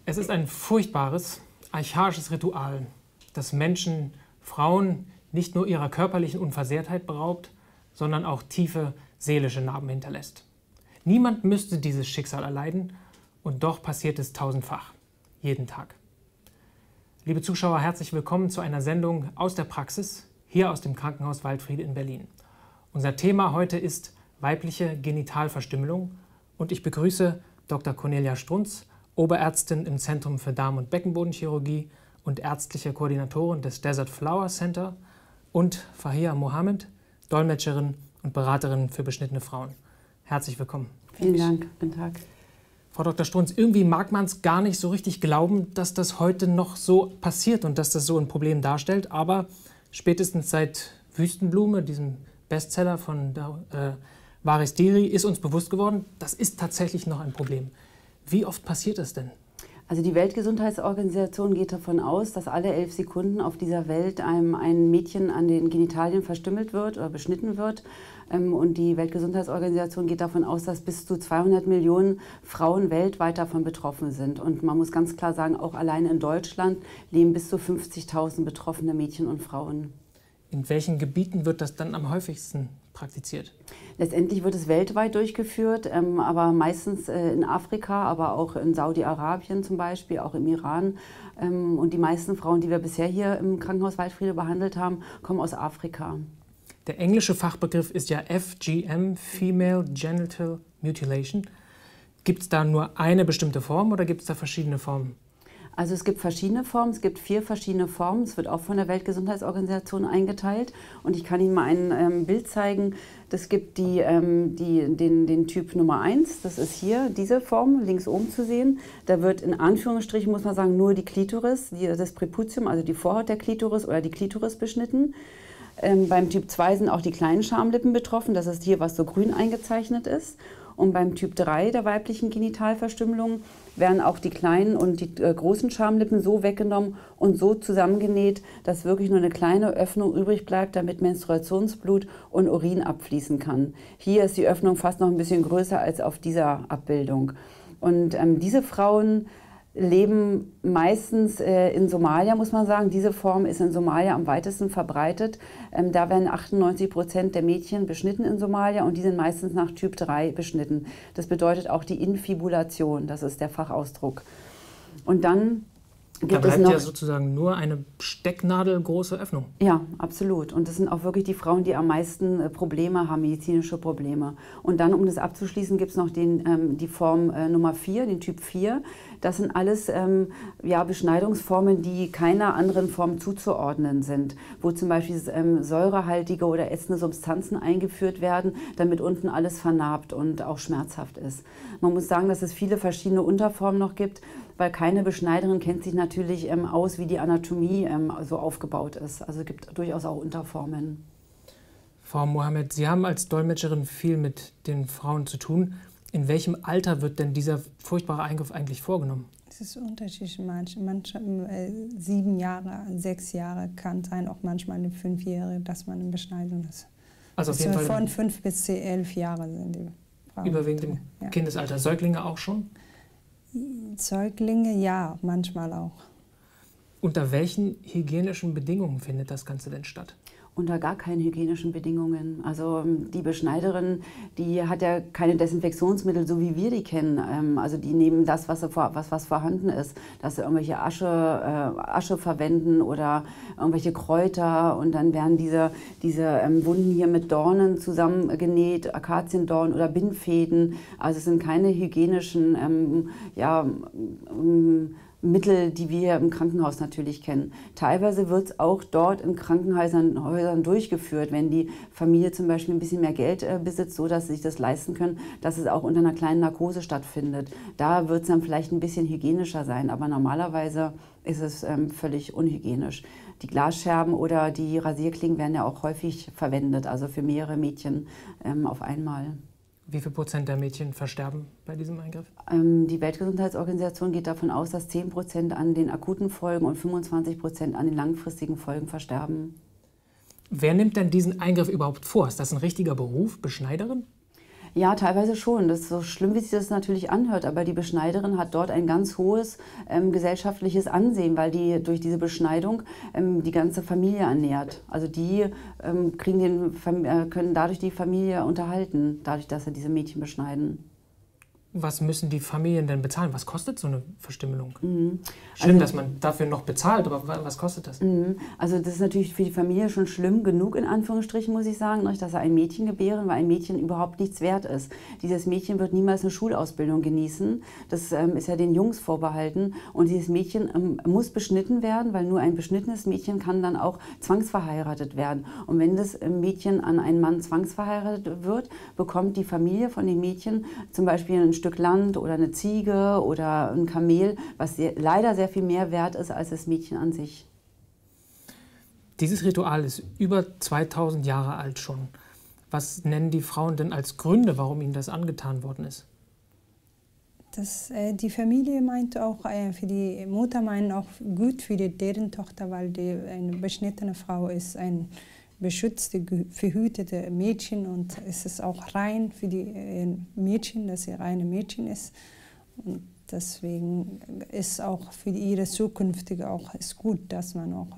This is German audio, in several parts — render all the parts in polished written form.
Es ist ein furchtbares, archaisches Ritual, das Menschen, Frauen nicht nur ihrer körperlichen Unversehrtheit beraubt, sondern auch tiefe seelische Narben hinterlässt. Niemand müsste dieses Schicksal erleiden und doch passiert es tausendfach, jeden Tag. Liebe Zuschauer, herzlich willkommen zu einer Sendung aus der Praxis, hier aus dem Krankenhaus Waldfriede in Berlin. Unser Thema heute ist weibliche Genitalverstümmelung und ich begrüße Dr. Cornelia Strunz, Oberärztin im Zentrum für Darm- und Beckenbodenchirurgie und ärztliche Koordinatorin des Desert Flower Center, und Fahia Mohammed, Dolmetscherin und Beraterin für beschnittene Frauen. Herzlich willkommen. Vielen Dank. Guten Tag. Frau Dr. Strunz, irgendwie mag man es gar nicht so richtig glauben, dass das heute noch so passiert und dass das so ein Problem darstellt. Aber spätestens seit Wüstenblume, diesem Bestseller von Waris Dirie, ist uns bewusst geworden, das ist tatsächlich noch ein Problem. Wie oft passiert es denn? Also die Weltgesundheitsorganisation geht davon aus, dass alle 11 Sekunden auf dieser Welt ein Mädchen an den Genitalien verstümmelt wird oder beschnitten wird. Und die Weltgesundheitsorganisation geht davon aus, dass bis zu 200 Millionen Frauen weltweit davon betroffen sind. Und man muss ganz klar sagen, auch allein in Deutschland leben bis zu 50.000 betroffene Mädchen und Frauen. In welchen Gebieten wird das dann am häufigsten praktiziert? Letztendlich wird es weltweit durchgeführt, aber meistens in Afrika, aber auch in Saudi-Arabien zum Beispiel, auch im Iran. Und die meisten Frauen, die wir bisher hier im Krankenhaus Waldfriede behandelt haben, kommen aus Afrika. Der englische Fachbegriff ist ja FGM, Female Genital Mutilation. Gibt es da nur eine bestimmte Form oder gibt es da verschiedene Formen? Also es gibt verschiedene Formen, es gibt 4 verschiedene Formen. Es wird auch von der Weltgesundheitsorganisation eingeteilt. Und ich kann Ihnen mal ein Bild zeigen. Das gibt den Typ Nummer 1, das ist hier diese Form, links oben zu sehen. Da wird in Anführungsstrichen, muss man sagen, nur die Klitoris, das Präputium, also die Vorhaut der Klitoris oder die Klitoris beschnitten. Beim Typ 2 sind auch die kleinen Schamlippen betroffen, das ist hier, was so grün eingezeichnet ist. Und beim Typ 3 der weiblichen Genitalverstümmelung werden auch die kleinen und die großen Schamlippen so weggenommen und so zusammengenäht, dass wirklich nur eine kleine Öffnung übrig bleibt, damit Menstruationsblut und Urin abfließen kann. Hier ist die Öffnung fast noch ein bisschen größer als auf dieser Abbildung. Und diese Frauen leben meistens in Somalia, muss man sagen. Diese Form ist in Somalia am weitesten verbreitet. Da werden 98% der Mädchen beschnitten in Somalia und die sind meistens nach Typ 3 beschnitten. Das bedeutet auch die Infibulation, das ist der Fachausdruck. Und dann gibt es noch ja sozusagen nur eine stecknadelgroße Öffnung. Ja, absolut. Und das sind auch wirklich die Frauen, die am meisten Probleme haben, medizinische Probleme. Und dann, um das abzuschließen, gibt es noch die Form Nummer 4, den Typ 4. Das sind alles Beschneidungsformen, die keiner anderen Form zuzuordnen sind, wo zum Beispiel säurehaltige oder ätzende Substanzen eingeführt werden, damit unten alles vernarbt und auch schmerzhaft ist. Man muss sagen, dass es viele verschiedene Unterformen noch gibt, weil keine Beschneiderin kennt sich natürlich aus, wie die Anatomie so aufgebaut ist. Also es gibt durchaus auch Unterformen. Frau Mohammed, Sie haben als Dolmetscherin viel mit den Frauen zu tun. In welchem Alter wird denn dieser furchtbare Eingriff eigentlich vorgenommen? Es ist unterschiedlich. Manche 7 Jahre, 6 Jahre kann sein, auch manchmal eine 5-Jährige, dass man in Beschneidung ist. Also auf jeden Fall von 5 bis 11 Jahre sind die Frauen. Überwiegend im Kindesalter. Säuglinge auch schon? Säuglinge, ja, manchmal auch. Unter welchen hygienischen Bedingungen findet das Ganze denn statt? Unter gar keinen hygienischen Bedingungen. Also die Beschneiderin, die hat ja keine Desinfektionsmittel, so wie wir die kennen. Also die nehmen das, was vorhanden ist, dass sie irgendwelche Asche verwenden oder irgendwelche Kräuter und dann werden diese Wunden hier mit Dornen zusammengenäht, Akaziendorn oder Bindfäden. Also es sind keine hygienischen Mittel, die wir hier im Krankenhaus natürlich kennen. Teilweise wird es auch dort in Krankenhäusern durchgeführt, wenn die Familie zum Beispiel ein bisschen mehr Geld besitzt, so dass sie sich das leisten können, dass es auch unter einer kleinen Narkose stattfindet. Da wird es dann vielleicht ein bisschen hygienischer sein, aber normalerweise ist es völlig unhygienisch. Die Glasscherben oder die Rasierklingen werden ja auch häufig verwendet, also für mehrere Mädchen auf einmal. Wie viel Prozent der Mädchen versterben bei diesem Eingriff? Die Weltgesundheitsorganisation geht davon aus, dass 10% an den akuten Folgen und 25% an den langfristigen Folgen versterben. Wer nimmt denn diesen Eingriff überhaupt vor? Ist das ein richtiger Beruf, Beschneiderin? Ja, teilweise schon. Das ist so schlimm, wie sich das natürlich anhört. Aber die Beschneiderin hat dort ein ganz hohes gesellschaftliches Ansehen, weil die durch diese Beschneidung die ganze Familie ernährt. Also die können dadurch die Familie unterhalten, dadurch, dass sie diese Mädchen beschneiden. Was müssen die Familien denn bezahlen? Was kostet so eine Verstümmelung? Mhm. Schlimm, dass man dafür noch bezahlt, aber was kostet das? Also das ist natürlich für die Familie schon schlimm genug, in Anführungsstrichen, muss ich sagen, dass sie ein Mädchen gebären, weil ein Mädchen überhaupt nichts wert ist. Dieses Mädchen wird niemals eine Schulausbildung genießen. Das ist ja den Jungs vorbehalten. Und dieses Mädchen muss beschnitten werden, weil nur ein beschnittenes Mädchen kann dann auch zwangsverheiratet werden. Und wenn das Mädchen an einen Mann zwangsverheiratet wird, bekommt die Familie von dem Mädchen zum Beispiel ein Stück Land oder eine Ziege oder ein Kamel, was leider sehr viel mehr wert ist als das Mädchen an sich. Dieses Ritual ist über 2000 Jahre alt schon. Was nennen die Frauen denn als Gründe, warum ihnen das angetan worden ist? Die Familie meint auch, für die Mutter meint auch gut für deren Tochter, weil eine beschnittene Frau ist ein beschützte, verhütete Mädchen und es ist auch rein für die Mädchen, dass sie reine Mädchen ist. Und deswegen ist auch für ihre zukünftige auch ist gut, dass man auch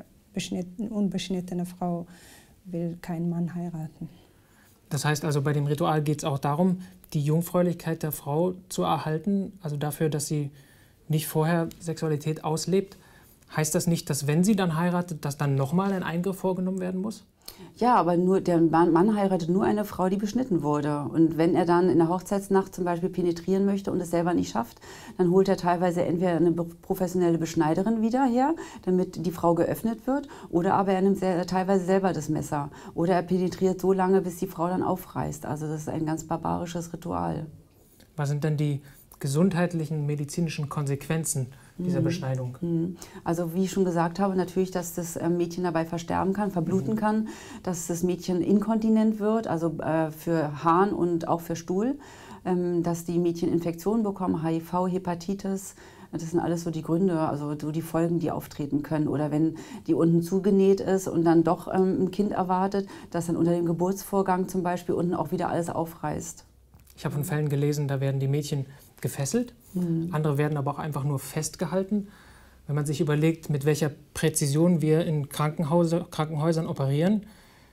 unbeschnittene Frau will keinen Mann heiraten. Das heißt also, bei dem Ritual geht es auch darum, die Jungfräulichkeit der Frau zu erhalten, also dafür, dass sie nicht vorher Sexualität auslebt. Heißt das nicht, dass wenn sie dann heiratet, dass dann nochmal ein Eingriff vorgenommen werden muss? Ja, aber der Mann heiratet nur eine Frau, die beschnitten wurde. Und wenn er dann in der Hochzeitsnacht zum Beispiel penetrieren möchte und es selber nicht schafft, dann holt er teilweise entweder eine professionelle Beschneiderin wieder her, damit die Frau geöffnet wird, oder aber er nimmt teilweise selber das Messer. Oder er penetriert so lange, bis die Frau dann aufreißt. Also das ist ein ganz barbarisches Ritual. Was sind denn die gesundheitlichen, medizinischen Konsequenzen dieser Beschneidung? Also wie ich schon gesagt habe, natürlich, dass das Mädchen dabei versterben kann, verbluten kann, dass das Mädchen inkontinent wird, also für Harn und auch für Stuhl, dass die Mädchen Infektionen bekommen, HIV, Hepatitis. Das sind alles so die Gründe, also so die Folgen, die auftreten können. Oder wenn die unten zugenäht ist und dann doch ein Kind erwartet, dass dann unter dem Geburtsvorgang zum Beispiel unten auch wieder alles aufreißt. Ich habe von Fällen gelesen, da werden die Mädchen gefesselt, andere werden aber auch einfach nur festgehalten. Wenn man sich überlegt, mit welcher Präzision wir in Krankenhäusern operieren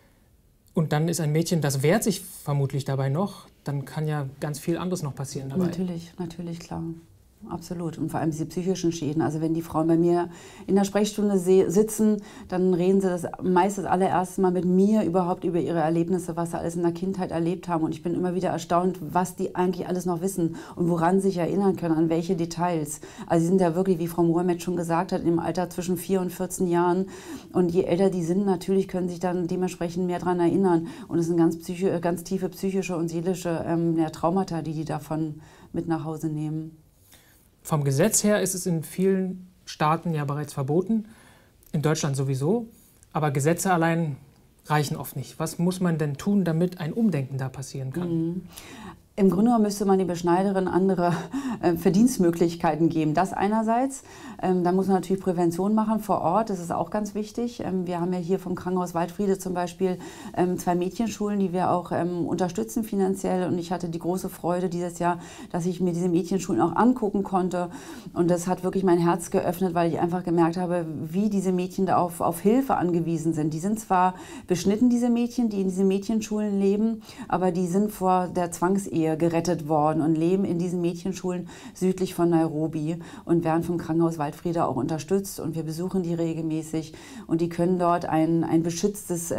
und dann ist ein Mädchen, das wehrt sich vermutlich dabei noch, dann kann ja ganz viel anderes noch passieren dabei. Natürlich, klar. Absolut. Und vor allem diese psychischen Schäden. Also wenn die Frauen bei mir in der Sprechstunde sitzen, dann reden sie das meist allererste Mal mit mir überhaupt über ihre Erlebnisse, was sie alles in der Kindheit erlebt haben. Und ich bin immer wieder erstaunt, was die eigentlich alles noch wissen und woran sie sich erinnern können, an welche Details. Also sie sind ja wirklich, wie Frau Mohamed schon gesagt hat, im Alter zwischen 4 und 14 Jahren. Und je älter die sind, natürlich können sich dann dementsprechend mehr daran erinnern. Und es sind ganz tiefe psychische und seelische Traumata, die davon mit nach Hause nehmen. Vom Gesetz her ist es in vielen Staaten ja bereits verboten, in Deutschland sowieso, aber Gesetze allein reichen oft nicht. Was muss man denn tun, damit ein Umdenken da passieren kann? Im Grunde genommen müsste man die Beschneiderin andere Verdienstmöglichkeiten geben. Das einerseits. Da muss man natürlich Prävention machen vor Ort. Das ist auch ganz wichtig. Wir haben ja hier vom Krankenhaus Waldfriede zum Beispiel 2 Mädchenschulen, die wir auch unterstützen finanziell. Und ich hatte die große Freude dieses Jahr, dass ich mir diese Mädchenschulen auch angucken konnte. Und das hat wirklich mein Herz geöffnet, weil ich einfach gemerkt habe, wie diese Mädchen da auf Hilfe angewiesen sind. Die sind zwar beschnitten, diese Mädchen, die in diesen Mädchenschulen leben, aber die sind vor der Zwangsehe gerettet worden und leben in diesen Mädchenschulen südlich von Nairobi und werden vom Krankenhaus Waldfriede auch unterstützt und wir besuchen die regelmäßig und die können dort ein beschütztes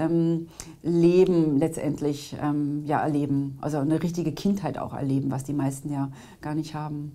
Leben letztendlich erleben, also eine richtige Kindheit auch erleben, was die meisten ja gar nicht haben.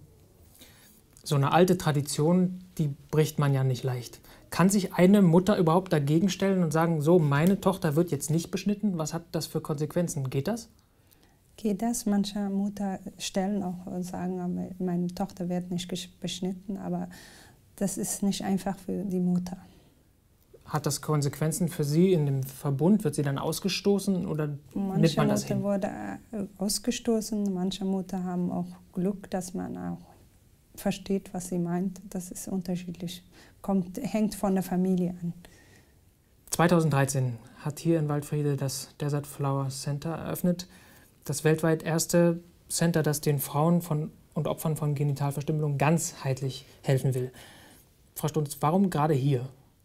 So eine alte Tradition, die bricht man ja nicht leicht. Kann sich eine Mutter überhaupt dagegen stellen und sagen, so, meine Tochter wird jetzt nicht beschnitten? Was hat das für Konsequenzen? Geht das? Geht das? Manche Mütter stellen auch und sagen, meine Tochter wird nicht beschnitten, aber das ist nicht einfach für die Mutter. Hat das Konsequenzen für Sie in dem Verbund? Wird sie dann ausgestoßen oder nimmt man das hin? Manche Mutter wurde ausgestoßen, manche Mutter haben auch Glück, dass man auch versteht, was sie meint. Das ist unterschiedlich, hängt von der Familie an. 2013 hat hier in Waldfriede das Desert Flower Center eröffnet. das weltweit erste Center, das den Frauen und Opfern von Genitalverstümmelung ganzheitlich helfen will. Frau Stunz, warum gerade hier?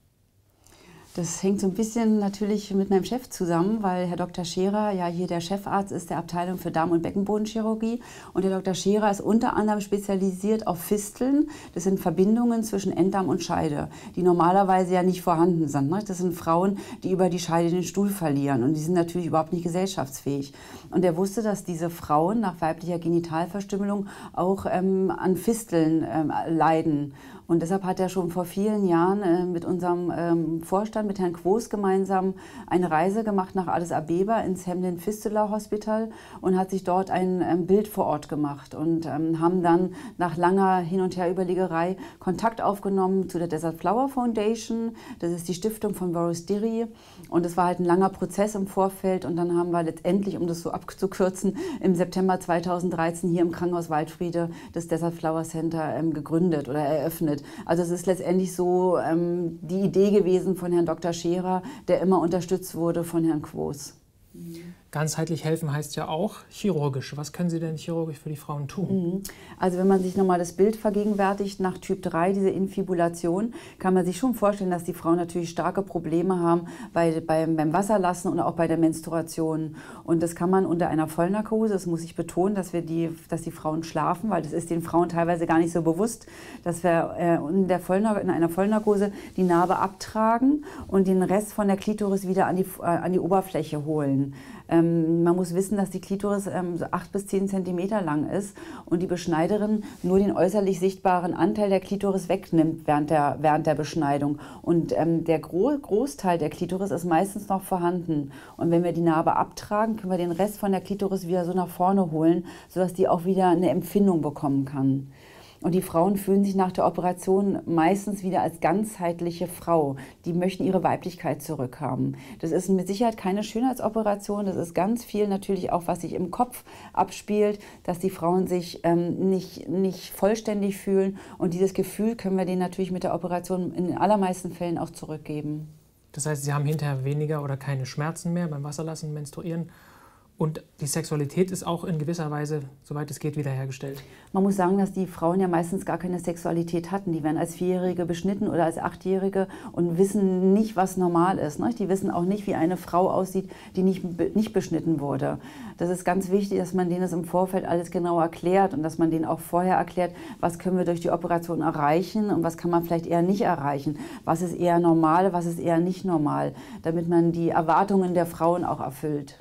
Das hängt so ein bisschen natürlich mit meinem Chef zusammen, weil Herr Dr. Scherer ja hier der Chefarzt ist der Abteilung für Darm- und Beckenbodenchirurgie. Und Herr Dr. Scherer ist unter anderem spezialisiert auf Fisteln. Das sind Verbindungen zwischen Enddarm und Scheide, die normalerweise ja nicht vorhanden sind. Ne? Das sind Frauen, die über die Scheide den Stuhl verlieren. Und die sind natürlich überhaupt nicht gesellschaftsfähig. Und er wusste, dass diese Frauen nach weiblicher Genitalverstümmelung auch an Fisteln leiden. Und deshalb hat er schon vor vielen Jahren mit unserem Vorstand, mit Herrn Quos gemeinsam eine Reise gemacht nach Addis Abeba ins Hamlin Fistula Hospital und hat sich dort ein Bild vor Ort gemacht und haben dann nach langer Hin- und Herüberlegerei Kontakt aufgenommen zu der Desert Flower Foundation. Das ist die Stiftung von Boris Diry. Und es war halt ein langer Prozess im Vorfeld. Und dann haben wir letztendlich, um das so abzukürzen, im September 2013 hier im Krankenhaus Waldfriede das Desert Flower Center gegründet oder eröffnet. Also es ist letztendlich so die Idee gewesen von Herrn Dr. Scherer, der immer unterstützt wurde von Herrn Quos. Ganzheitlich helfen heißt ja auch chirurgisch. Was können Sie denn chirurgisch für die Frauen tun? Also wenn man sich nochmal das Bild vergegenwärtigt nach Typ 3, diese Infibulation, kann man sich schon vorstellen, dass die Frauen natürlich starke Probleme haben beim Wasserlassen und auch bei der Menstruation. Und das kann man unter einer Vollnarkose, das muss ich betonen, dass die Frauen schlafen, weil das ist den Frauen teilweise gar nicht so bewusst, dass wir in einer Vollnarkose die Narbe abtragen und den Rest von der Klitoris wieder an die Oberfläche holen. Man muss wissen, dass die Klitoris so 8 bis 10 Zentimeter lang ist und die Beschneiderin nur den äußerlich sichtbaren Anteil der Klitoris wegnimmt während der Beschneidung. Und der Großteil der Klitoris ist meistens noch vorhanden. Und wenn wir die Narbe abtragen, können wir den Rest von der Klitoris wieder so nach vorne holen, sodass die auch wieder eine Empfindung bekommen kann. Und die Frauen fühlen sich nach der Operation meistens wieder als ganzheitliche Frau. Die möchten ihre Weiblichkeit zurückhaben. Das ist mit Sicherheit keine Schönheitsoperation. Das ist ganz viel natürlich auch, was sich im Kopf abspielt, dass die Frauen sich nicht vollständig fühlen. Und dieses Gefühl können wir denen natürlich mit der Operation in den allermeisten Fällen auch zurückgeben. Das heißt, Sie haben hinterher weniger oder keine Schmerzen mehr beim Wasserlassen, Menstruieren. Und die Sexualität ist auch in gewisser Weise, soweit es geht, wiederhergestellt. Man muss sagen, dass die Frauen ja meistens gar keine Sexualität hatten. Die werden als 4-Jährige beschnitten oder als 8-Jährige und wissen nicht, was normal ist. Ne? Die wissen auch nicht, wie eine Frau aussieht, die nicht beschnitten wurde. Das ist ganz wichtig, dass man denen das im Vorfeld alles genau erklärt und dass man denen auch vorher erklärt, was können wir durch die Operation erreichen und was kann man vielleicht eher nicht erreichen. Was ist eher normal, was ist eher nicht normal, damit man die Erwartungen der Frauen auch erfüllt.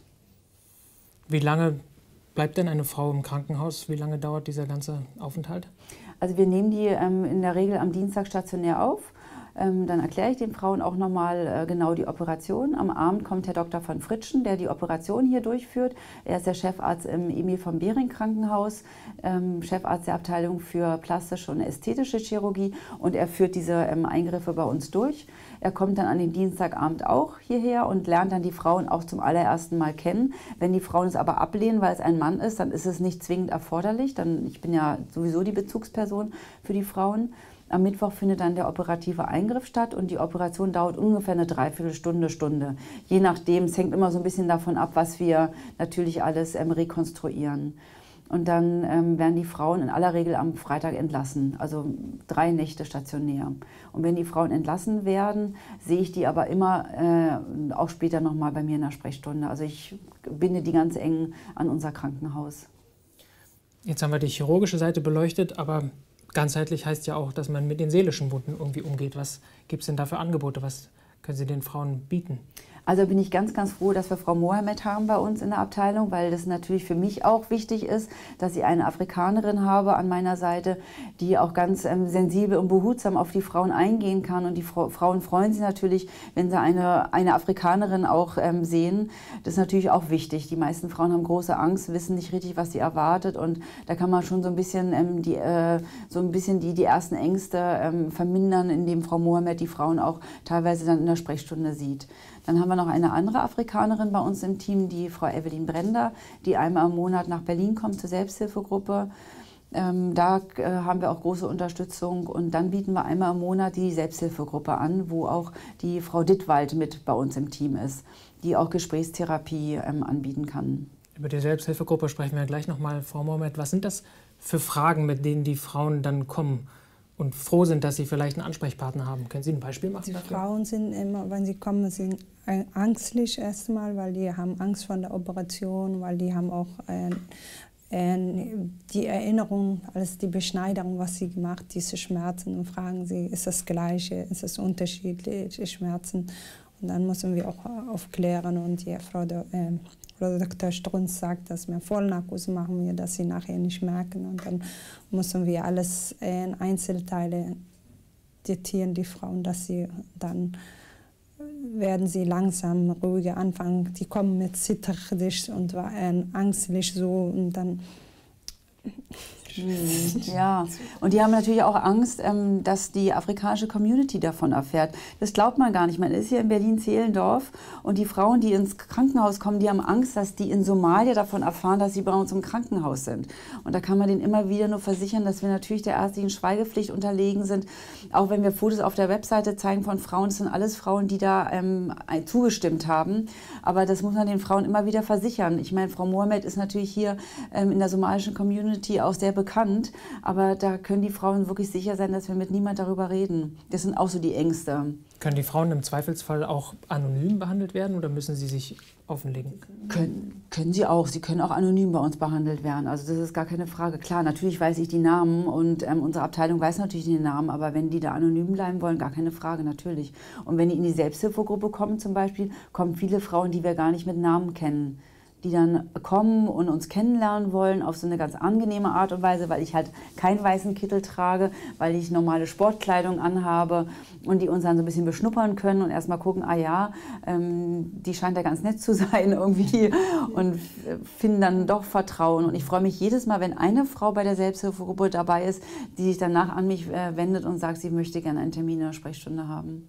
Wie lange bleibt denn eine Frau im Krankenhaus? Wie lange dauert dieser ganze Aufenthalt? Also wir nehmen die in der Regel am Dienstag stationär auf. Dann erkläre ich den Frauen auch nochmal genau die Operation. Am Abend kommt Herr Dr. von Fritschen, der die Operation hier durchführt. Er ist der Chefarzt im Emil von Behring Krankenhaus, Chefarzt der Abteilung für plastische und ästhetische Chirurgie und er führt diese Eingriffe bei uns durch. Er kommt dann an dem Dienstagabend auch hierher und lernt dann die Frauen auch zum allerersten Mal kennen. Wenn die Frauen es aber ablehnen, weil es ein Mann ist, dann ist es nicht zwingend erforderlich. Ich bin ja sowieso die Bezugsperson für die Frauen. Am Mittwoch findet dann der operative Eingriff statt und die Operation dauert ungefähr eine Dreiviertelstunde. Je nachdem, es hängt immer so ein bisschen davon ab, was wir natürlich alles rekonstruieren. Und dann werden die Frauen in aller Regel am Freitag entlassen, also 3 Nächte stationär. Und wenn die Frauen entlassen werden, sehe ich die aber immer auch später nochmal bei mir in der Sprechstunde. Also ich binde die ganz eng an unser Krankenhaus. Jetzt haben wir die chirurgische Seite beleuchtet, aber ganzheitlich heißt ja auch, dass man mit den seelischen Wunden irgendwie umgeht. Was gibt es denn da für Angebote? Was können Sie den Frauen bieten? Also bin ich ganz, ganz froh, dass wir Frau Mohamed haben bei uns in der Abteilung, weil das natürlich für mich auch wichtig ist, dass ich eine Afrikanerin habe an meiner Seite, die auch ganz sensibel und behutsam auf die Frauen eingehen kann. Und die Frauen freuen sich natürlich, wenn sie eine Afrikanerin auch sehen. Das ist natürlich auch wichtig. Die meisten Frauen haben große Angst, wissen nicht richtig, was sie erwartet. Und da kann man schon so ein bisschen die ersten Ängste vermindern, indem Frau Mohamed die Frauen auch teilweise dann in der Sprechstunde sieht. Dann haben wir noch eine andere Afrikanerin bei uns im Team, die Frau Evelyn Brender, die einmal im Monat nach Berlin kommt zur Selbsthilfegruppe. Da haben wir auch große Unterstützung und dann bieten wir einmal im Monat die Selbsthilfegruppe an, wo auch die Frau Dittwald mit bei uns im Team ist, die auch Gesprächstherapie anbieten kann. Über die Selbsthilfegruppe sprechen wir gleich nochmal, Frau Mohamed. Was sind das für Fragen, mit denen die Frauen dann kommen und froh sind, dass sie vielleicht einen Ansprechpartner haben? Können Sie ein Beispiel machen Die dafür? Frauen sind immer, wenn sie kommen, sind ängstlich erstmal, weil die haben Angst vor der Operation, weil die haben auch die Erinnerung, alles die Beschneidung, was sie gemacht, diese Schmerzen, und fragen sie, ist das Gleiche, ist das unterschiedliche Schmerzen? Und dann müssen wir auch aufklären, und die Frau Dr. Strunz sagt, dass wir Vollnarkose machen wir, dass sie nachher nicht merken, und dann müssen wir alles in Einzelteile diktieren, die Frauen, dass sie dann werden sie langsam ruhiger anfangen. Die kommen mit zitterlich und angstlich so, und dann... Ja, und die haben natürlich auch Angst, dass die afrikanische Community davon erfährt. Das glaubt man gar nicht. Man ist hier in Berlin-Zehlendorf, und die Frauen, die ins Krankenhaus kommen, die haben Angst, dass die in Somalia davon erfahren, dass sie bei uns im Krankenhaus sind. Und da kann man denen immer wieder nur versichern, dass wir natürlich der ärztlichen Schweigepflicht unterlegen sind. Auch wenn wir Fotos auf der Webseite zeigen von Frauen, das sind alles Frauen, die da zugestimmt haben. Aber das muss man den Frauen immer wieder versichern. Ich meine, Frau Mohamed ist natürlich hier in der somalischen Community auch sehr bekannt, aber da können die Frauen wirklich sicher sein, dass wir mit niemand darüber reden. Das sind auch so die Ängste. Können die Frauen im Zweifelsfall auch anonym behandelt werden oder müssen sie sich offenlegen? Können sie auch. Sie können auch anonym bei uns behandelt werden. Also das ist gar keine Frage. Klar, natürlich weiß ich die Namen, und unsere Abteilung weiß natürlich den Namen, aber wenn die da anonym bleiben wollen, gar keine Frage, natürlich. Und wenn die in die Selbsthilfegruppe kommen zum Beispiel, kommen viele Frauen, die wir gar nicht mit Namen kennen, die dann kommen und uns kennenlernen wollen auf so eine ganz angenehme Art und Weise, weil ich halt keinen weißen Kittel trage, weil ich normale Sportkleidung anhabe, und die uns dann so ein bisschen beschnuppern können und erstmal gucken, ah ja, die scheint ja ganz nett zu sein irgendwie, und finden dann doch Vertrauen. Und ich freue mich jedes Mal, wenn eine Frau bei der Selbsthilfegruppe dabei ist, die sich danach an mich wendet und sagt, sie möchte gerne einen Termin in der Sprechstunde haben.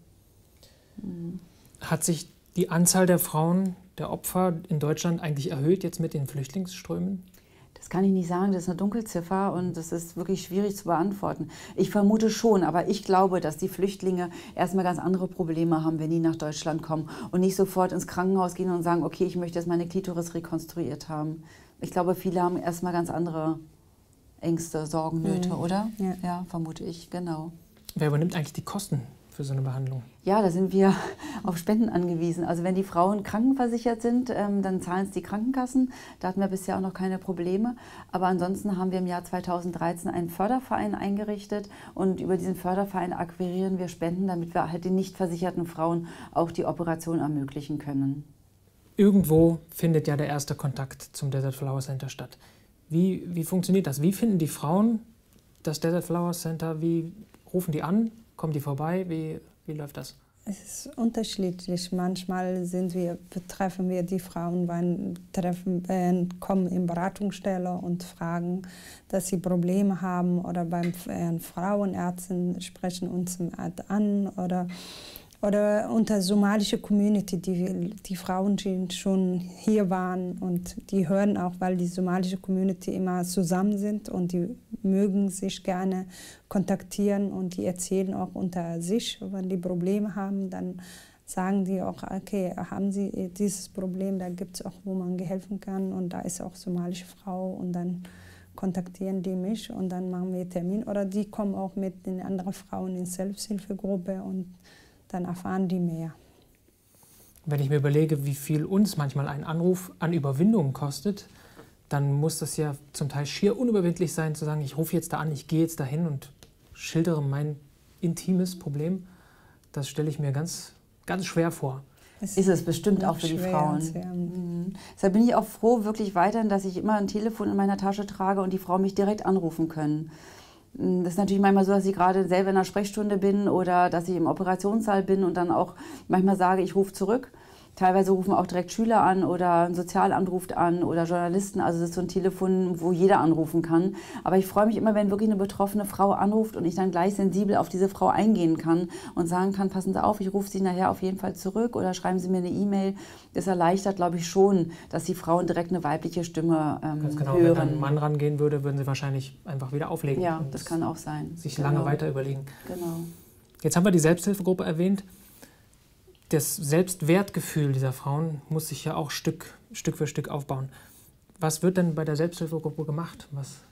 Hat sich die Anzahl der Frauen, der Opfer in Deutschland eigentlich erhöht jetzt mit den Flüchtlingsströmen? Das kann ich nicht sagen, das ist eine Dunkelziffer, und das ist wirklich schwierig zu beantworten. Ich vermute schon, aber ich glaube, dass die Flüchtlinge erstmal ganz andere Probleme haben, wenn die nach Deutschland kommen und nicht sofort ins Krankenhaus gehen und sagen, okay, ich möchte jetzt meine Klitoris rekonstruiert haben. Ich glaube, viele haben erstmal ganz andere Ängste, Sorgen, Nöte, oder? Ja. Ja, vermute ich, genau. Wer übernimmt eigentlich die Kosten für so eine Behandlung? Ja, da sind wir auf Spenden angewiesen. Also wenn die Frauen krankenversichert sind, dann zahlen es die Krankenkassen. Da hatten wir bisher auch noch keine Probleme. Aber ansonsten haben wir im Jahr 2013 einen Förderverein eingerichtet, und über diesen Förderverein akquirieren wir Spenden, damit wir halt den nicht versicherten Frauen auch die Operation ermöglichen können. Irgendwo findet ja der erste Kontakt zum Desert Flower Center statt. Wie funktioniert das? Wie finden die Frauen das Desert Flower Center? Wie rufen die an? Kommen die vorbei? Wie läuft das? Es ist unterschiedlich. Manchmal treffen wir die Frauen, kommen in Beratungsstelle und fragen, dass sie Probleme haben, oder beim Frauenärzten sprechen uns an, oder unter somalische Community, die Frauen, die schon hier waren, und die hören auch, weil die somalische Community immer zusammen sind, und die mögen sich gerne kontaktieren, und die erzählen auch unter sich, wenn die Probleme haben, dann sagen die auch, okay, haben Sie dieses Problem, da gibt es auch, wo man helfen kann, und da ist auch somalische Frau, und dann kontaktieren die mich, und dann machen wir Termin, oder die kommen auch mit den anderen Frauen in Selbsthilfegruppe, und dann erfahren die mehr. Wenn ich mir überlege, wie viel uns manchmal ein Anruf an Überwindung kostet, dann muss das ja zum Teil schier unüberwindlich sein, zu sagen, ich rufe jetzt da an, ich gehe jetzt dahin und schildere mein intimes Problem. Das stelle ich mir ganz, ganz schwer vor. Ist es bestimmt auch für die Frauen. Deshalb bin ich auch froh, wirklich weiterhin, dass ich immer ein Telefon in meiner Tasche trage und die Frauen mich direkt anrufen können. Das ist natürlich manchmal so, dass ich gerade selber in der Sprechstunde bin oder dass ich im Operationssaal bin und dann auch manchmal sage, ich rufe zurück. Teilweise rufen auch direkt Schüler an oder ein Sozialamt ruft an oder Journalisten. Also das ist so ein Telefon, wo jeder anrufen kann. Aber ich freue mich immer, wenn wirklich eine betroffene Frau anruft und ich dann gleich sensibel auf diese Frau eingehen kann und sagen kann, passen Sie auf, ich rufe Sie nachher auf jeden Fall zurück oder schreiben Sie mir eine E-Mail. Das erleichtert, glaube ich, schon, dass die Frauen direkt eine weibliche Stimme Ganz genau, hören. wenn dann ein Mann rangehen würde, würden sie wahrscheinlich einfach wieder auflegen. Ja, das kann auch sein. Sich lange weiter überlegen. Genau. Jetzt haben wir die Selbsthilfegruppe erwähnt. Das Selbstwertgefühl dieser Frauen muss sich ja auch Stück für Stück aufbauen. Was wird denn bei der Selbsthilfegruppe gemacht?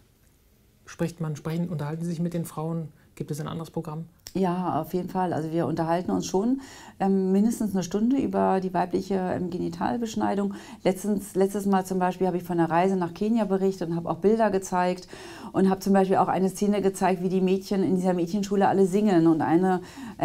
Unterhalten Sie sich mit den Frauen? Gibt es ein anderes Programm? Ja, auf jeden Fall. Also wir unterhalten uns schon mindestens eine Stunde über die weibliche Genitalbeschneidung. Letztes Mal zum Beispiel habe ich von einer Reise nach Kenia berichtet und habe auch Bilder gezeigt und habe zum Beispiel auch eine Szene gezeigt, wie die Mädchen in dieser Mädchenschule alle singen. Und eine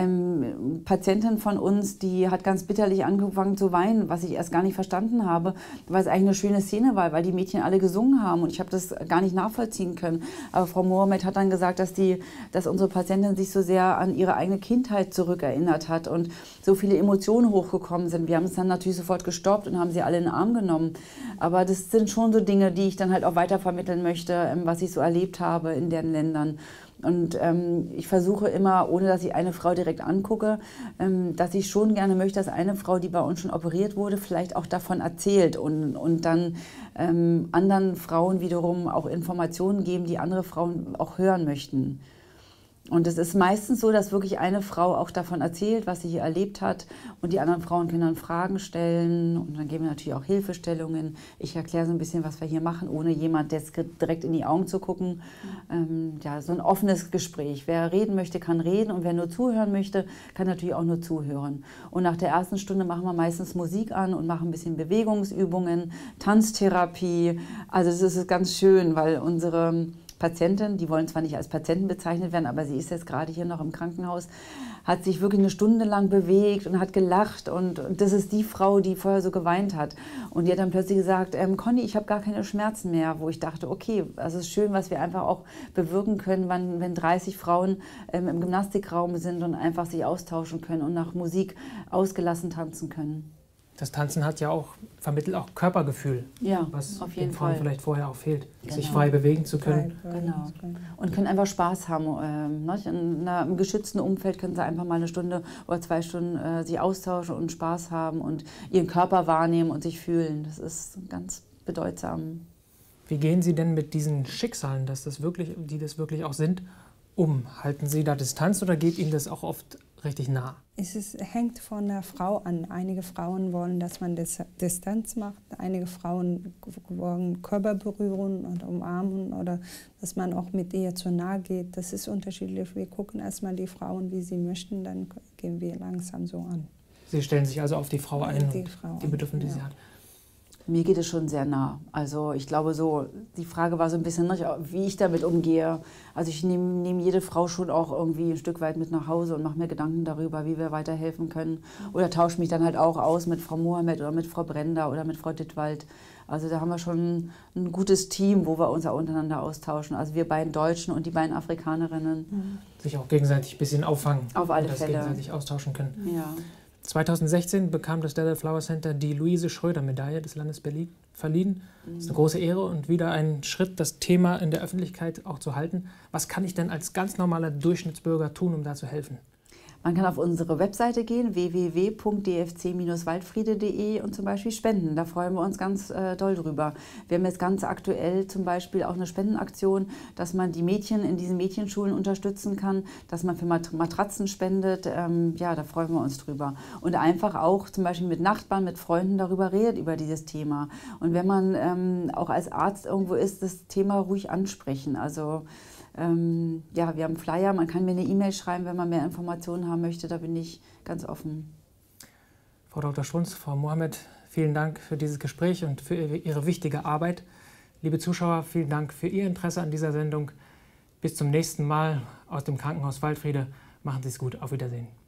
Patientin von uns, die hat ganz bitterlich angefangen zu weinen, was ich erst gar nicht verstanden habe, weil es eigentlich eine schöne Szene war, weil die Mädchen alle gesungen haben und ich habe das gar nicht nachvollziehen können. Aber Frau Mohamed hat dann gesagt, dass unsere Patientin sich so sehr an ihre eigene Kindheit zurückerinnert hat und so viele Emotionen hochgekommen sind. Wir haben es dann natürlich sofort gestoppt und haben sie alle in den Arm genommen. Aber das sind schon so Dinge, die ich dann halt auch weitervermitteln möchte, was ich so erlebt habe in deren Ländern. Und ich versuche immer, ohne dass ich eine Frau direkt angucke, dass ich schon gerne möchte, dass eine Frau, die bei uns schon operiert wurde, vielleicht auch davon erzählt und dann anderen Frauen wiederum auch Informationen geben, die andere Frauen auch hören möchten. Und es ist meistens so, dass wirklich eine Frau auch davon erzählt, was sie hier erlebt hat. Und die anderen Frauen können dann Fragen stellen. Und dann geben wir natürlich auch Hilfestellungen. Ich erkläre so ein bisschen, was wir hier machen, ohne jemand direkt in die Augen zu gucken. Ja, so ein offenes Gespräch. Wer reden möchte, kann reden. Und wer nur zuhören möchte, kann natürlich auch nur zuhören. Und nach der ersten Stunde machen wir meistens Musik an und machen ein bisschen Bewegungsübungen, Tanztherapie. Also das ist ganz schön, weil unsere Patientin, die wollen zwar nicht als Patienten bezeichnet werden, aber sie ist jetzt gerade hier noch im Krankenhaus, hat sich wirklich eine Stunde lang bewegt und hat gelacht und das ist die Frau, die vorher so geweint hat. Und die hat dann plötzlich gesagt, Conny, ich habe gar keine Schmerzen mehr, wo ich dachte, okay, das ist schön, was wir einfach auch bewirken können, wenn 30 Frauen im Gymnastikraum sind und einfach sich austauschen können und nach Musik ausgelassen tanzen können. Das Tanzen vermittelt auch Körpergefühl, ja, was auf jeden den Frauen Fall vielleicht vorher auch fehlt, genau. sich frei bewegen zu können. Genau. Und können einfach Spaß haben. In einem geschützten Umfeld können sie einfach mal eine Stunde oder 2 Stunden sich austauschen und Spaß haben und ihren Körper wahrnehmen und sich fühlen. Das ist ganz bedeutsam. Wie gehen Sie denn mit diesen Schicksalen, die das wirklich auch sind, um? Halten Sie da Distanz oder geht Ihnen das auch oft richtig nah? Es hängt von der Frau an. Einige Frauen wollen, dass man Distanz macht. Einige Frauen wollen Körper berühren und umarmen oder dass man auch mit ihr zu nahe geht. Das ist unterschiedlich. Wir gucken erstmal die Frauen, wie sie möchten, dann gehen wir langsam so an. Sie stellen sich also auf die Frau ein und die Bedürfnisse, die sie hat. Mir geht es schon sehr nah. Also ich glaube so, die Frage war so ein bisschen, wie ich damit umgehe. Also ich nehme jede Frau schon auch irgendwie ein Stück weit mit nach Hause und mache mir Gedanken darüber, wie wir weiterhelfen können. Oder tausche mich dann halt auch aus mit Frau Mohamed oder mit Frau Brenda oder mit Frau Dittwald. Also da haben wir schon ein gutes Team, wo wir uns auch untereinander austauschen. Also wir beiden Deutschen und die beiden Afrikanerinnen. Sich auch gegenseitig ein bisschen auffangen. Auf alle und Fälle. Gegenseitig austauschen können. Ja. 2016 bekam das Detlef Flower Center die Luise-Schröder-Medaille des Landes Berlin verliehen. Das ist eine große Ehre und wieder ein Schritt, das Thema in der Öffentlichkeit auch zu halten. Was kann ich denn als ganz normaler Durchschnittsbürger tun, um da zu helfen? Man kann auf unsere Webseite gehen, www.dfc-waldfriede.de und zum Beispiel spenden. Da freuen wir uns ganz doll drüber. Wir haben jetzt ganz aktuell zum Beispiel auch eine Spendenaktion, dass man die Mädchen in diesen Mädchenschulen unterstützen kann, dass man für Matratzen spendet. Ja, da freuen wir uns drüber. Und einfach auch zum Beispiel mit Nachbarn, mit Freunden darüber redet, über dieses Thema. Und wenn man auch als Arzt irgendwo ist, das Thema ruhig ansprechen. Also ja, wir haben Flyer, man kann mir eine E-Mail schreiben, wenn man mehr Informationen haben möchte, da bin ich ganz offen. Frau Dr. Strunz, Frau Mohamed, vielen Dank für dieses Gespräch und für Ihre wichtige Arbeit. Liebe Zuschauer, vielen Dank für Ihr Interesse an dieser Sendung. Bis zum nächsten Mal aus dem Krankenhaus Waldfriede. Machen Sie es gut, auf Wiedersehen.